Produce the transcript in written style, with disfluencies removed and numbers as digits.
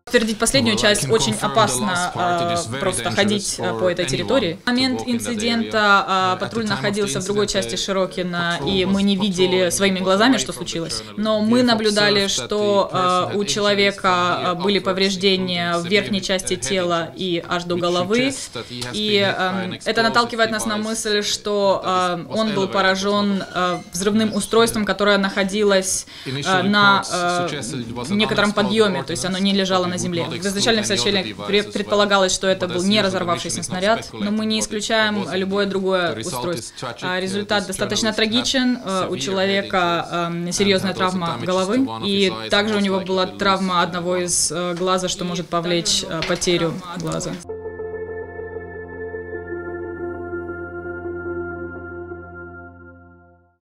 Подтвердить последнюю часть, очень опасно просто ходить по этой территории. В момент инцидента патруль находился в другой части Широкино, и мы не видели своими глазами, что случилось. Но мы наблюдали, что у человека были повреждения в верхней части тела и аж до головы. И это наталкивает нас на мысль, что он был поражен взрывным устройством, которое находилось на некотором подъеме, то есть оно не лежало на земле. В изначальных сообщениях предполагалось, что это был не разорвавшийся снаряд, но мы не исключаем любое другое устройство. Результат достаточно трагичен. У человека серьезная травма головы, и также у него была травма одного из глаза, что может повлечь потерю глаза.